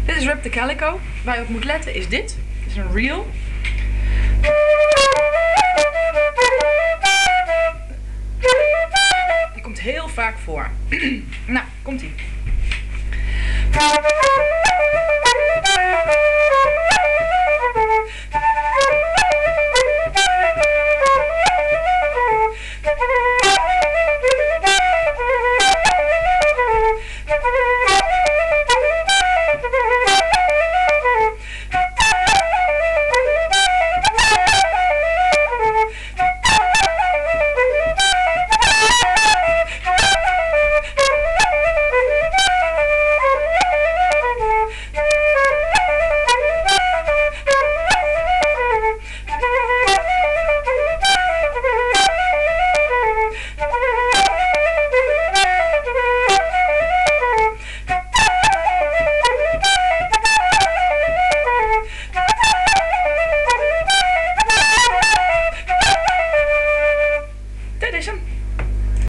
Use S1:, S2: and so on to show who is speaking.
S1: Dit is Rip the Calico. Waar je op moet letten is dit. Dit is een reel. Die komt heel vaak voor. Nou, komt ie.